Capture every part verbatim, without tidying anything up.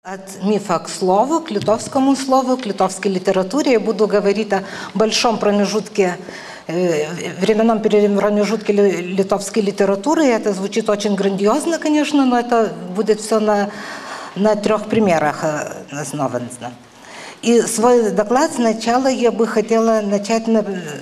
От мифа к слову, к литовскому слову, к литовской литературе. Я буду говорить о большом промежутке, э, временном промежутке литовской литературы. Это звучит очень грандиозно, конечно, но это будет все на, на трех примерах основано. И свой доклад сначала я бы хотела начать на...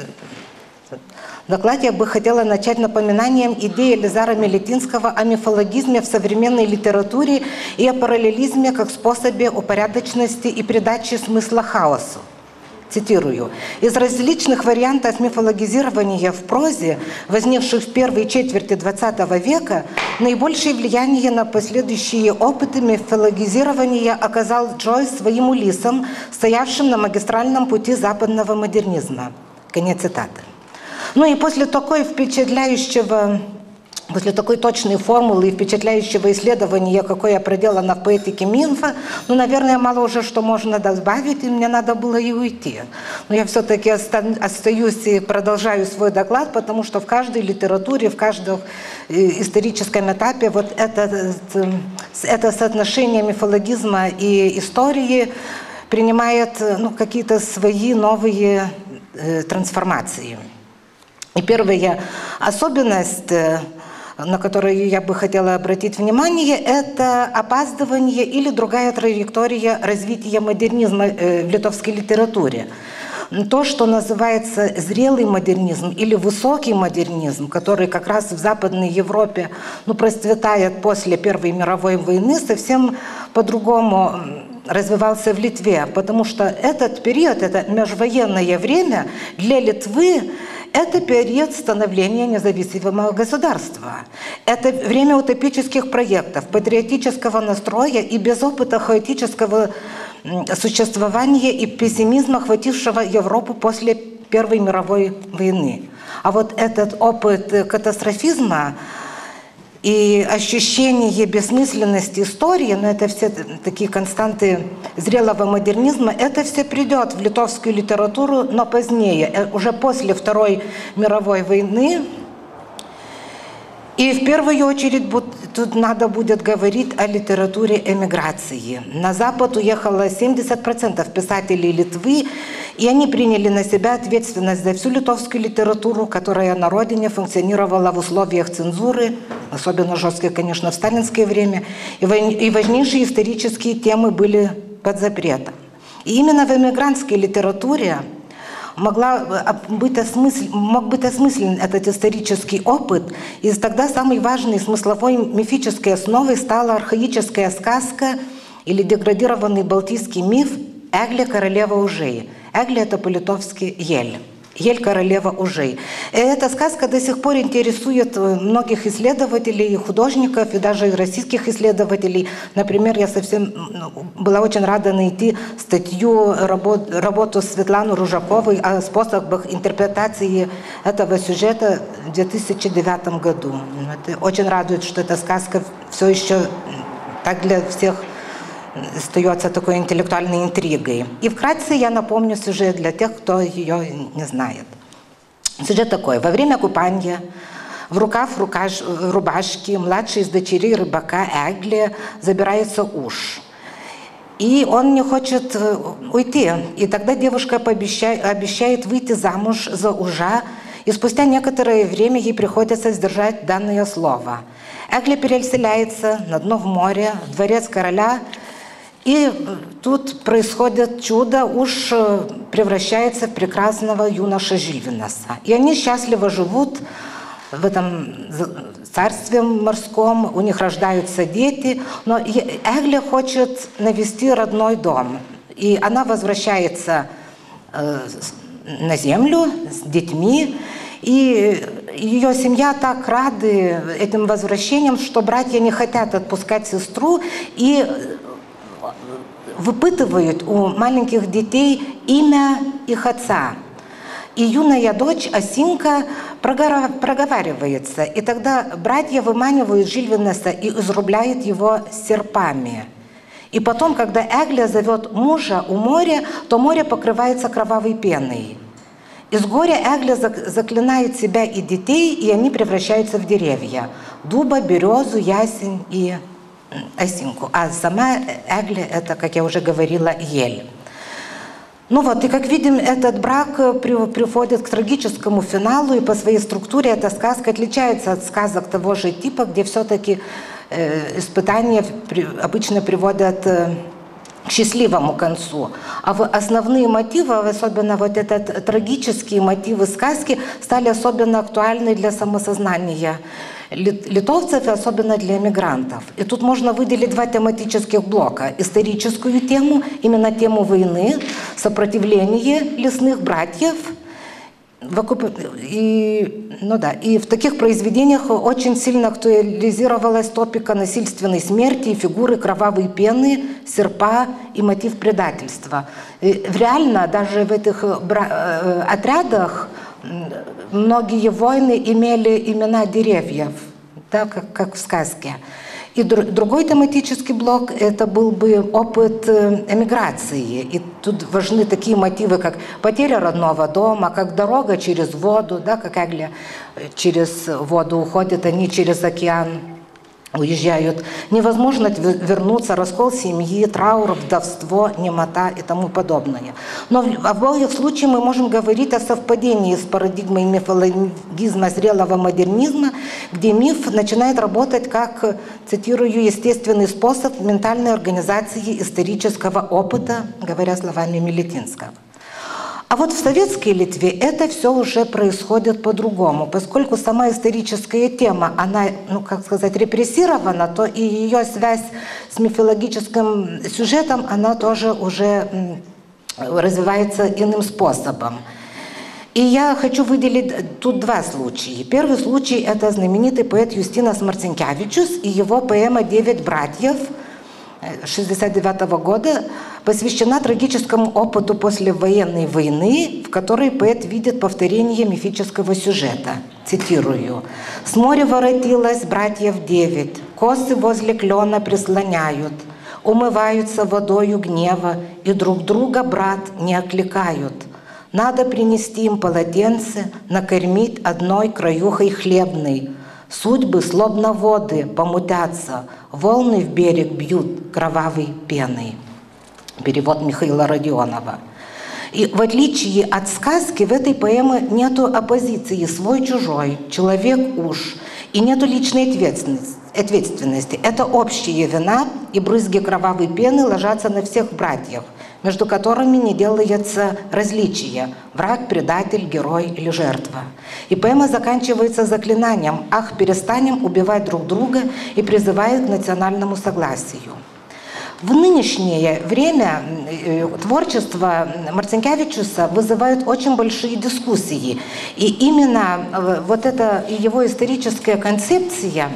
Доклад я бы хотела начать напоминанием идеи Элизара Мелетинского о мифологизме в современной литературе и о параллелизме как способе упорядоченности и придачи смысла хаосу. Цитирую. «Из различных вариантов мифологизирования в прозе, возникших в первой четверти двадцатого века, наибольшее влияние на последующие опыты мифологизирования оказал Джойс своим Улиссом, стоявшим на магистральном пути западного модернизма». Конец цитаты. Ну и после такой впечатляющего, после такой точной формулы и впечатляющего исследования, какое проделано в поэтике мифа, ну, наверное, мало уже что можно добавить, и мне надо было и уйти. Но я все-таки остаюсь и продолжаю свой доклад, потому что в каждой литературе, в каждом историческом этапе вот это, это соотношение мифологизма и истории принимает, ну, какие-то свои новые э, трансформации. И первая особенность, на которую я бы хотела обратить внимание, это опаздывание или другая траектория развития модернизма в литовской литературе. То, что называется зрелый модернизм или высокий модернизм, который как раз в Западной Европе, ну, процветает после Первой мировой войны, совсем по-другому развивался в Литве, потому что этот период, это межвоенное время для Литвы, это период становления независимого государства. Это время утопических проектов, патриотического настроя и без опыта хаотического существования и пессимизма, охватившего Европу после Первой мировой войны. А вот этот опыт катастрофизма и ощущение бессмысленности истории, но это все такие константы зрелого модернизма, это все придет в литовскую литературу, но позднее, уже после Второй мировой войны. И в первую очередь тут надо будет говорить о литературе эмиграции. На Запад уехало семьдесят процентов писателей Литвы, и они приняли на себя ответственность за всю литовскую литературу, которая на родине функционировала в условиях цензуры, особенно жесткой, конечно, в сталинское время, и важнейшие исторические темы были под запретом. И именно в эмигрантской литературе могла быть осмыслен, мог быть осмыслен этот исторический опыт, и тогда самой важной смысловой мифической основой стала архаическая сказка или деградированный балтийский миф «Эгле королева ужей». «Эгле» — это по-литовски «ель». «Ель королева ужей». И эта сказка до сих пор интересует многих исследователей, художников и даже российских исследователей. Например, я совсем была очень рада найти статью, работу, работу Светланы Ружаковой о способах интерпретации этого сюжета в две тысячи девятом году. Это очень радует, что эта сказка все еще так для всех остается такой интеллектуальной интригой. И вкратце я напомню сюжет для тех, кто ее не знает. Сюжет такой. Во время купания в рукав рукаш, рубашки младший из дочерей рыбака Эгле забирается уж. И он не хочет уйти. И тогда девушка пообещает, обещает выйти замуж за ужа, и спустя некоторое время ей приходится сдержать данное слово. Эгле переселяется на дно в море, в дворец короля. И тут происходит чудо, уж превращается в прекрасного юноша Жильвинаса. И они счастливо живут в этом царстве морском, у них рождаются дети, но Эгле хочет навести родной дом. И она возвращается на землю с детьми, и ее семья так рады этим возвращением, что братья не хотят отпускать сестру и выпытывают у маленьких детей имя их отца. И юная дочь Осинка проговаривается, и тогда братья выманивают Жильвинаса и изрубляют его серпами. И потом, когда Эгле зовет мужа у моря, то море покрывается кровавой пеной. Из горя Эгле заклинает себя и детей, и они превращаются в деревья. Дуба, березу, ясень и осинку, а сама эгля – это, как я уже говорила, ель. Ну вот, и как видим, этот брак приводит к трагическому финалу, и по своей структуре эта сказка отличается от сказок того же типа, где все-таки э, испытания при, обычно приводят э, к счастливому концу. А в основные мотивы, особенно вот этот трагические мотивы сказки, стали особенно актуальны для самосознания литовцев и особенно для эмигрантов. И тут можно выделить два тематических блока. Историческую тему, именно тему войны, сопротивление лесных братьев. И, ну да, и в таких произведениях очень сильно актуализировалась топика насильственной смерти, фигуры кровавой пены, серпа и мотив предательства. И реально даже в этих отрядах многие воины имели имена деревьев, да, как, как в сказке. И другой тематический блок – это был бы опыт эмиграции. И тут важны такие мотивы, как потеря родного дома, как дорога через воду, да, как эгля через воду уходит, они через океан уезжают. Невозможно вернуться, раскол семьи, траур, вдовство, немота и тому подобное. Но в обоих случаях мы можем говорить о совпадении с парадигмой мифологизма зрелого модернизма, где миф начинает работать как, цитирую, естественный способ ментальной организации исторического опыта, говоря словами Милютинского. А вот в советской Литве это все уже происходит по-другому, поскольку сама историческая тема, она, ну как сказать, репрессирована, то и ее связь с мифологическим сюжетом, она тоже уже развивается иным способом. И я хочу выделить тут два случая. Первый случай – это знаменитый поэт Юстинас Марцинкевичус и его поэма «Девять братьев» шестьдесят девятого года, посвящена трагическому опыту послевоенной войны, в которой поэт видит повторение мифического сюжета. Цитирую. «С моря воротилось братьев девять, косы возле клена прислоняют, умываются водою гнева и друг друга, брат, не окликают. Надо принести им полотенце, накормить одной краюхой хлебной. Судьбы, словно воды, помутятся, волны в берег бьют кровавой пеной». Перевод Михаила Родионова. И в отличие от сказки, в этой поэме нету оппозиции свой-чужой, человек-уж, и нету личной ответственности. Это общая вина, и брызги кровавой пены ложатся на всех братьев, между которыми не делается различия – враг, предатель, герой или жертва. И поэма заканчивается заклинанием «Ах, перестанем убивать друг друга» и призывает к национальному согласию. В нынешнее время творчество Марцинкевичуса вызывает очень большие дискуссии. И именно вот эта его историческая концепция,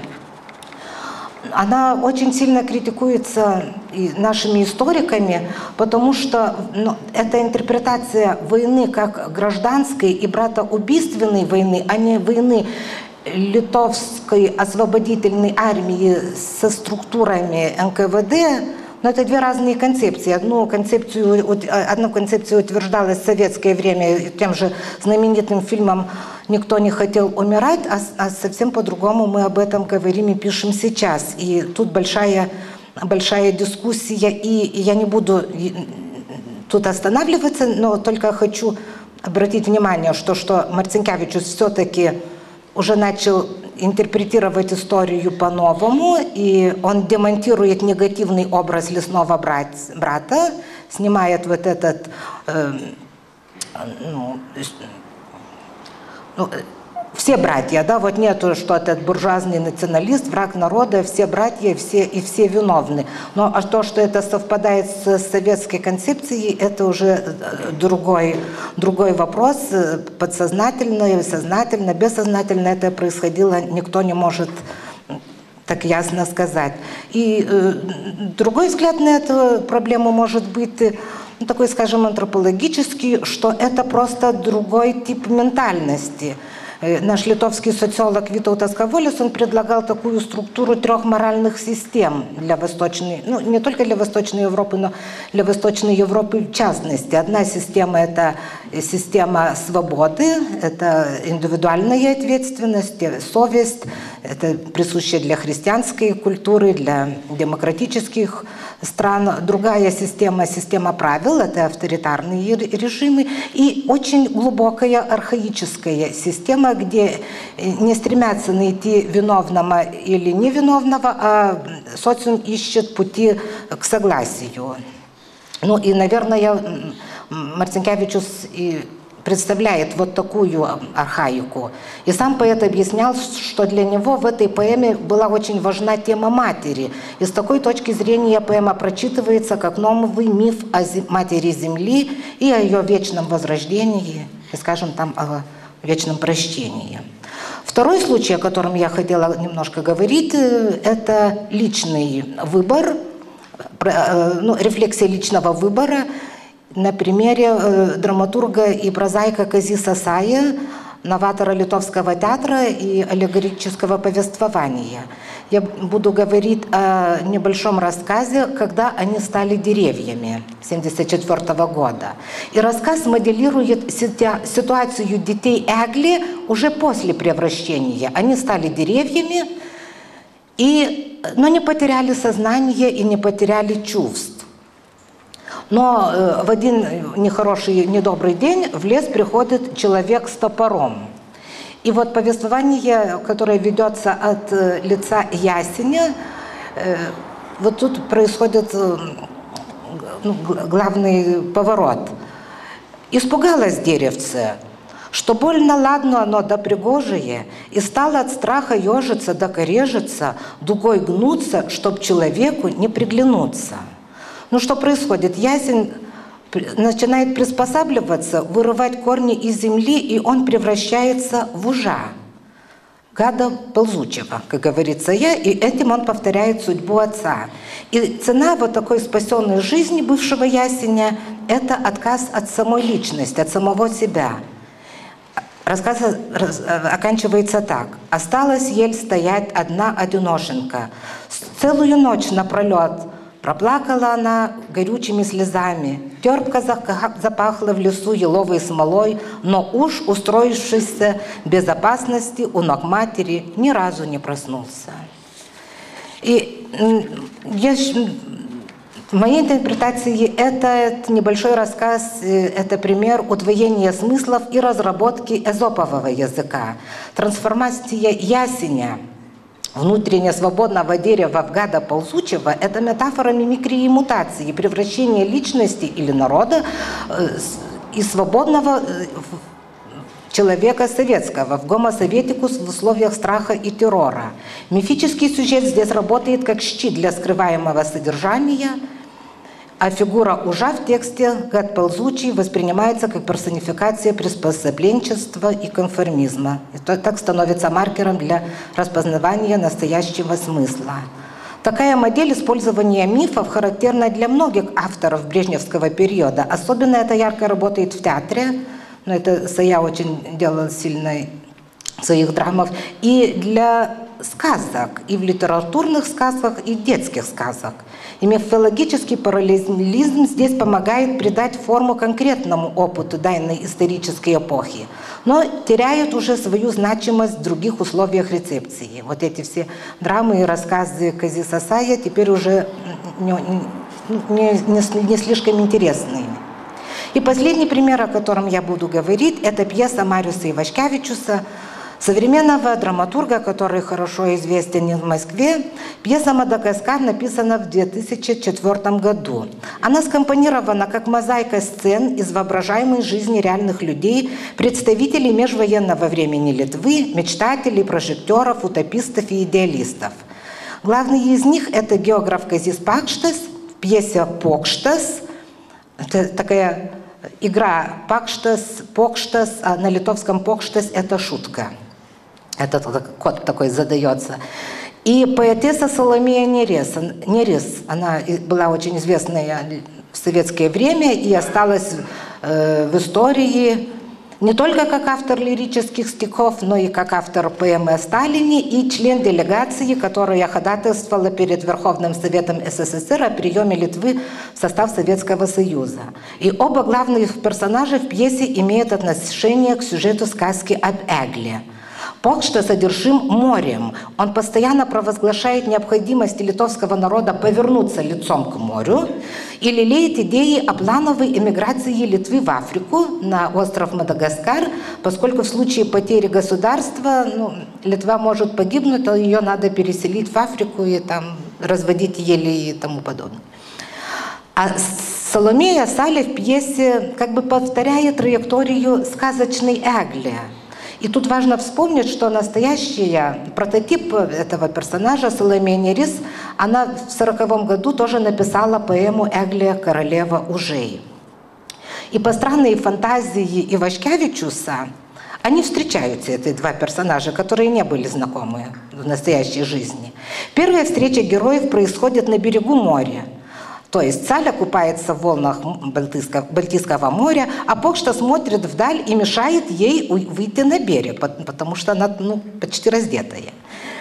она очень сильно критикуется и нашими историками, потому что ну, эта интерпретация войны как гражданской и братоубийственной войны, а не войны литовской освободительной армии со структурами эн ка вэ дэ, но это две разные концепции. Одну концепцию, одну концепцию утверждалась в советское время тем же знаменитым фильмом «Никто не хотел умирать», а, а совсем по-другому мы об этом говорим и пишем сейчас. И тут большая, большая дискуссия, и, и я не буду тут останавливаться, но только хочу обратить внимание, что, что Марцинкевичус все-таки уже начал интерпретировать историю по-новому, и он демонтирует негативный образ лесного брата, снимает вот этот, э, ну, ну, все братья, да, вот нету, что этот буржуазный националист, враг народа, все братья все, и все виновны. Но а то, что это совпадает с советской концепцией, это уже другой, другой вопрос. Подсознательно, сознательно, бессознательно это происходило, никто не может так ясно сказать. И э, другой взгляд на эту проблему может быть ну, такой, скажем, антропологический, что это просто другой тип ментальности. наш литовский социолог Витаутас Каволис, он предлагал такую структуру трех моральных систем для Восточной, ну, не только для Восточной Европы, но для Восточной Европы в частности. Одна система – это система свободы, это индивидуальная ответственность, совесть, это присущая для христианской культуры, для демократических стран. Другая система – система правил, это авторитарные режимы, и очень глубокая архаическая система, где не стремятся найти виновного или невиновного, а социум ищет пути к согласию. Ну и, наверное, Марцинкевичус и представляет вот такую архаику. И сам поэт объяснял, что для него в этой поэме была очень важна тема матери. И с такой точки зрения поэма прочитывается как новый миф о матери Земли и о ее вечном возрождении, и, скажем, там, о вечном прощении. Второй случай, о котором я хотела немножко говорить, это личный выбор, ну, рефлексия личного выбора на примере э, драматурга и прозаика Казиса Сая, новатора литовского театра и аллегорического повествования. Я буду говорить о небольшом рассказе «Когда они стали деревьями» семьдесят четвёртого года. И рассказ моделирует ситуацию детей Эгли уже после превращения. Они стали деревьями, и, но не потеряли сознание и не потеряли чувств. Но э, в один нехороший, недобрый день в лес приходит человек с топором. И вот повествование, которое ведется от э, лица ясеня, э, вот тут происходит э, ну, главный поворот. Испугалось деревце, что больно ладно оно да пригожее, и стало от страха ежиться да корежиться, дугой гнуться, чтоб человеку не приглянуться. Ну что происходит? Ясень начинает приспосабливаться, вырывать корни из земли, и он превращается в ужа, гада ползучего, как говорится я, и этим он повторяет судьбу отца. И цена вот такой спасенной жизни бывшего ясеня – это отказ от самой личности, от самого себя. Рассказ оканчивается так. «Осталась ель стоять одна одиношенка. Целую ночь напролет проплакала она горючими слезами. Терпко запахла в лесу еловой смолой, но уж, устроившийся в безопасности у ног матери, ни разу не проснулся». И я, в моей интерпретации этот небольшой рассказ – это пример удвоения смыслов и разработки эзопового языка. Трансформация ясеня, внутренне свободного дерева в гада ползучего – это метафора мимикрии и мутации, превращения личности или народа из свободного человека советского в гомо-советикус в условиях страха и террора. Мифический сюжет здесь работает как щит для скрываемого содержания, а фигура ужа в тексте «гад ползучий» воспринимается как персонификация приспособленчества и конформизма. И то, так становится маркером для распознавания настоящего смысла. Такая модель использования мифов характерна для многих авторов брежневского периода. Особенно это ярко работает в театре, но это Сая очень делал сильно в своих драмах, и для сказок, и в литературных сказках, и детских сказок. И мифологический параллелизм здесь помогает придать форму конкретному опыту данной исторической эпохи, но теряет уже свою значимость в других условиях рецепции. Вот эти все драмы и рассказы Казиса Сая теперь уже не, не, не, не слишком интересны. И последний пример, о котором я буду говорить, это пьеса Мариуса Ивашкевичуса, современного драматурга, который хорошо известен в Москве. Пьеса «Мадагаскар» написана в две тысячи четвёртом году. Она скомпонирована как мозаика сцен из воображаемой жизни реальных людей, представителей межвоенного времени Литвы, мечтателей, прожекторов, утопистов и идеалистов. Главный из них – это географ Казис Пакштас в пьесе «Покштас». Это такая игра «Пакштас», «Покштас», а на литовском «Покштас» – это шутка. Этот код такой задается. И поэтесса Соломея Нерес, Нерес, она была очень известная в советское время и осталась э, в истории Не только как автор лирических стихов, но и как автор поэмы о Сталине и член делегации, которая ходатайствовала перед Верховным Советом СССР о приеме Литвы в состав Советского Союза. И оба главных персонажа в пьесе имеют отношение к сюжету сказки об Эгле. Пokštas одержим морем. Он постоянно провозглашает необходимость литовского народа повернуться лицом к морю и лелеет идеи о плановой эмиграции Литвы в Африку, на остров Мадагаскар, поскольку в случае потери государства ну, Литва может погибнуть, то ее надо переселить в Африку и там разводить ели и тому подобное. А Соломея Сале в пьесе как бы повторяет траекторию сказочной Эгле. И тут важно вспомнить, что настоящая прототип этого персонажа, Соломея Нерис, она в сороковом году тоже написала поэму «Эгле, королева ужей». И по странной фантазии Ивашкевичуса они встречаются, эти два персонажа, которые не были знакомы в настоящей жизни. Первая встреча героев происходит на берегу моря. То есть Саля купается в волнах Балтийского, Балтийского моря, а Pokštas смотрит вдаль и мешает ей выйти на берег, потому что она ну, почти раздетая.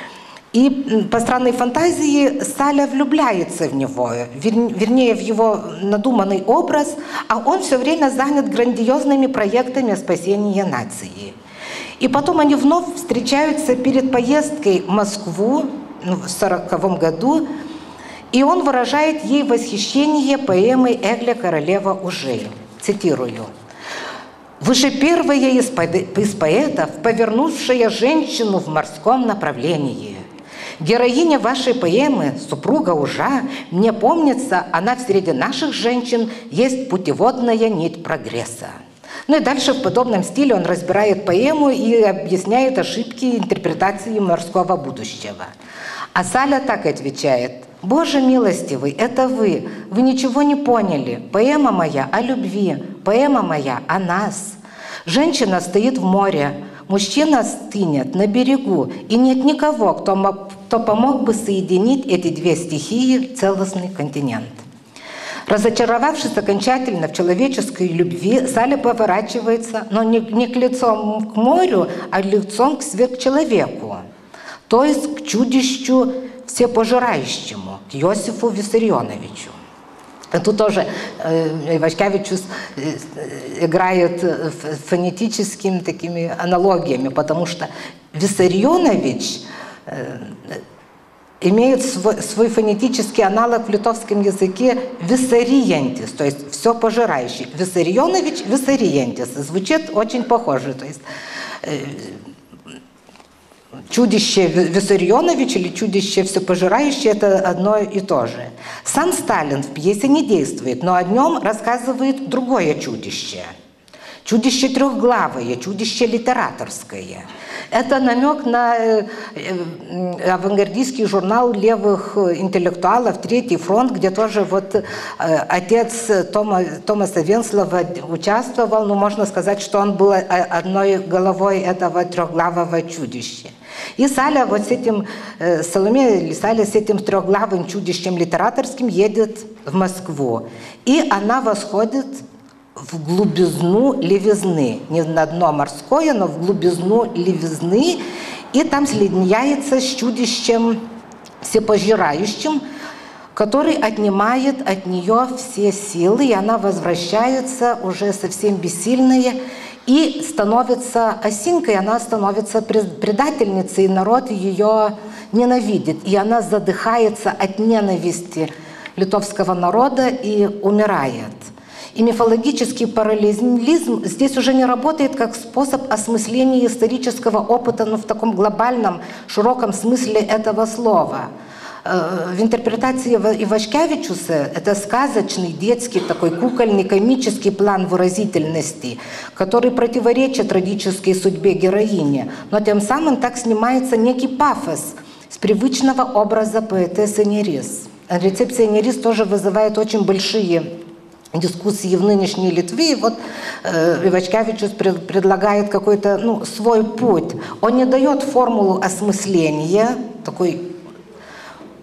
И по странной фантазии Саля влюбляется в него, вернее, в его надуманный образ, а он все время занят грандиозными проектами спасения нации. И потом они вновь встречаются перед поездкой в Москву ну, в сороковом году, и он выражает ей восхищение поэмой «Эгле, королева ужей». Цитирую. «Вы же первая из поэтов, повернувшая женщину в морском направлении. Героиня вашей поэмы, супруга ужа, мне помнится, она среди наших женщин есть путеводная нить прогресса». Ну и дальше в подобном стиле он разбирает поэму и объясняет ошибки интерпретации морского будущего. А Саля так отвечает. «Боже милостивый, это вы. Вы ничего не поняли. Поэма моя о любви. Поэма моя о нас. Женщина стоит в море. Мужчина стынет на берегу. И нет никого, кто, кто помог бы соединить эти две стихии в целостный континент». Разочаровавшись окончательно в человеческой любви, Саля поворачивается, но не, не к лицом к морю, а лицом к сверхчеловеку, то есть к чудищу всепожирающему, к Иосифу Виссарионовичу. Тут тоже э, Ивашкевичус э, играет фонетическими такими аналогиями, потому что Виссарионович э, имеет свой, свой фонетический аналог в литовском языке «виссариентис», то есть «все пожирающий». Виссарионович, «виссариентис» звучит очень похоже, то есть э, чудище Виссарионович или чудище всепожирающее – это одно и то же. Сам Сталин в пьесе не действует, но о нем рассказывает другое чудище. Чудище трехглавое, чудище литераторское. Это намек на э, э, авангардистский журнал левых интеллектуалов «Третий фронт», где тоже вот э, отец Тома, Томаса Венслова участвовал, но можно сказать, что он был одной головой этого трехглавого чудища. И Саля вот с этим, э, Соломея или Саля с этим трехглавым чудищем литераторским едет в Москву. И она восходит в глубизну левизны. Не на дно морское, но в глубизну левизны. И там соединяется с чудищем всепожирающим, который отнимает от нее все силы, и она возвращается уже совсем бессильная и становится осинкой, она становится предательницей, и народ ее ненавидит. И она задыхается от ненависти литовского народа и умирает. И мифологический параллелизм здесь уже не работает как способ осмысления исторического опыта, но в таком глобальном, широком смысле этого слова. В интерпретации Ивашкевичуса это сказочный, детский, такой кукольный, комический план выразительности, который противоречит трагической судьбе героини, но тем самым так снимается некий пафос с привычного образа поэтессы Нерис. Рецепция Нерис тоже вызывает очень большие дискуссии в нынешней Литве. И вот э, Ивашкевичус пред, предлагает какой-то ну, свой путь. Он не дает формулу осмысления, такой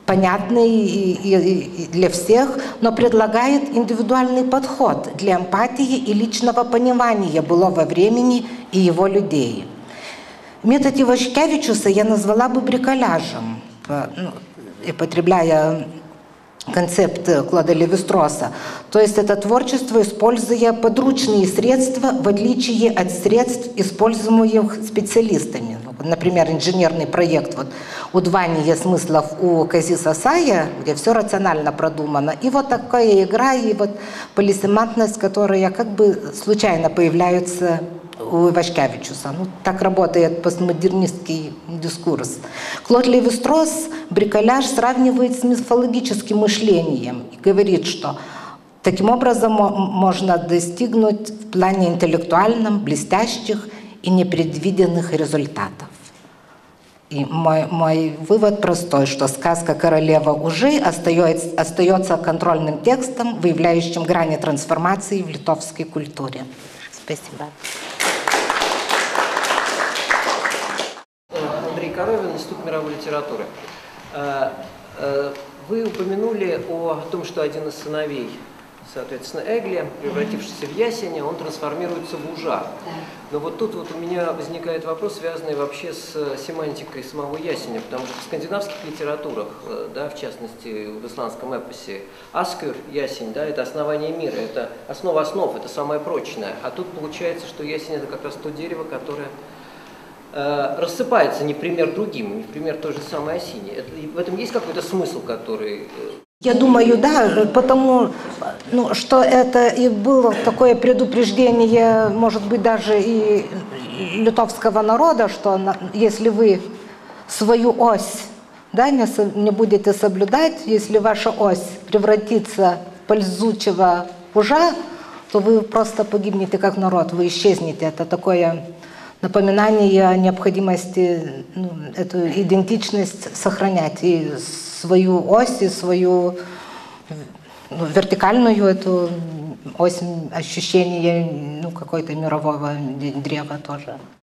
понятный и, и, и для всех, но предлагает индивидуальный подход для эмпатии и личного понимания былого времени и его людей. Метод Ивашкевичуса я назвала бы бриколяжем, ну, употребляя концепт Клода Леви-Стросса. То есть это творчество, используя подручные средства, в отличие от средств, используемых специалистами. Например, инженерный проект вот, «Удваивание смыслов» у Кази Сасая, где все рационально продумано. И вот такая игра, и вот полисемантность, которая как бы случайно появляется у Ивашкевичуса. Ну, так работает постмодернистский дискурс. Клод Леви-Стросс бриколяж сравнивает с мифологическим мышлением и говорит, что таким образом можно достигнуть в плане интеллектуальном блестящих и непредвиденных результатов. И мой, мой вывод простой, что сказка «Королева Ужи» остается, остается контрольным текстом, выявляющим грани трансформации в литовской культуре. Спасибо. Андрей Коровин, Институт мировой литературы. Вы упомянули о том, что один из сыновей, соответственно, Эгли, превратившийся в ясеня, он трансформируется в ужа. Но вот тут вот у меня возникает вопрос, связанный вообще с семантикой самого ясеня, потому что в скандинавских литературах, да, в частности в исландском эпосе, Аскер, ясень, да, это основание мира, это основа основ, это самое прочное. А тут получается, что ясень это как раз то дерево, которое э, рассыпается не в пример другим, не в пример той же самой осине. Это, в этом есть какой-то смысл, который... Я думаю, да, потому ну, что это и было такое предупреждение, может быть, даже и литовского народа, что если вы свою ось, да, не, не будете соблюдать, если ваша ось превратится в ползучего ужа, то вы просто погибнете как народ, вы исчезнете. Это такое напоминание о необходимости ну, эту идентичность сохранять и свою ось, и свою ну, вертикальную эту ось ощущения ну, какой-то мирового древа тоже.